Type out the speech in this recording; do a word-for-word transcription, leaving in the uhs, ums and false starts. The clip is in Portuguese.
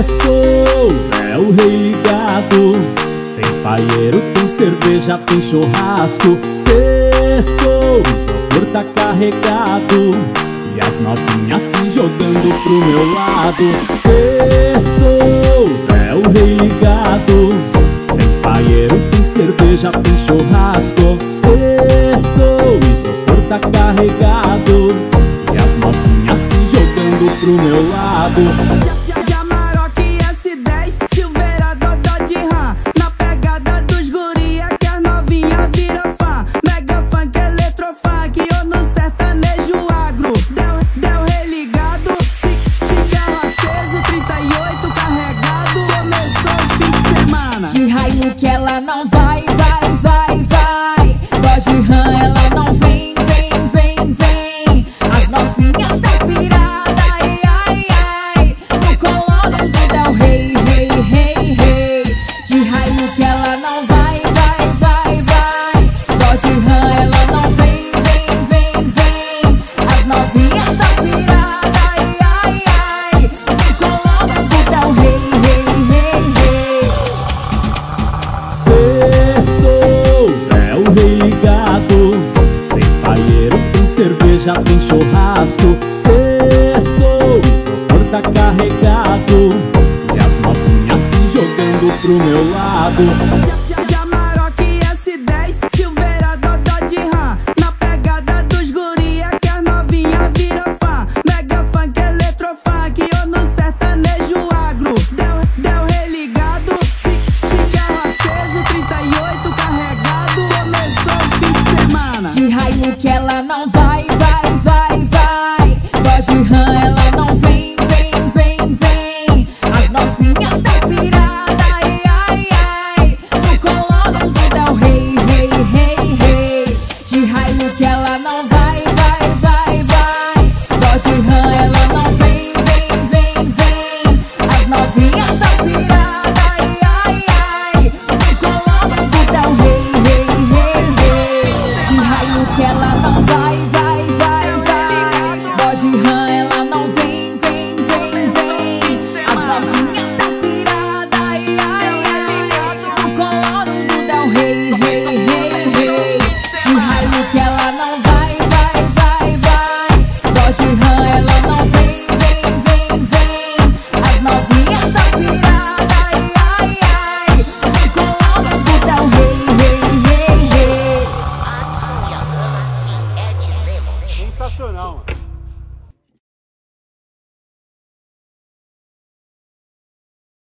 Sextou, é o rei ligado. Tem paieiro, tem cerveja, tem churrasco. Sextou, o isopor tá carregado e as novinhas se jogando pro meu lado. Sextou, é o rei ligado. Tem paieiro, tem cerveja, tem churrasco. Sextou, o isopor tá carregado e as novinhas se jogando pro meu lado. De raio que ela não vai, vai, vai, vai. Voz de rã ela não vem, vem, vem, vem. As novinhas tá pirada, ai, ai, ai. No colo do Del Rey, rei, rei, rei. De raio que ela não vai, vai, vai, vai. Voz de rã ela não vem, vem, vem, vem. As novinhas tá pirada, ai, ai, ai. No colo do Del Rey, rei, rei, rei. Sextou, é o rei ligado. Tem paieiro, tem cerveja, tem churrasco. Sextou, o isopor tá carregado e as novinhas se jogando pro meu lado. De raio que ela não vai, vai, vai, vai. Voz de rã ela não vem, vem, vem, vem. As novinhas tá pirada, ai, ai, ai. No colo do Del Rey, rei, rei, rei. De raio que ela não vai, vai, vai, vai. Voz de rã ela não vem, vem, vem, vem. As novinhas tá pirada, ai, ai, ai. No colo do Del Rey, rei, rei, rei. De raio que ela não vai, vai, vai, vai. Voz de rã ela não vem, vem, vem, vem. As novinhas tá pirada, ai, ai, ai. No colo do Del Rey, rei, rei, rei. De raio que ela não vai, vai, vai, vai. Voz de rã ela não vem, vem, vem, vem. As novinhas tá pirada, ai, ai, ai. No colo do Del Rey, rei, rei, rei. Sensacional, mano.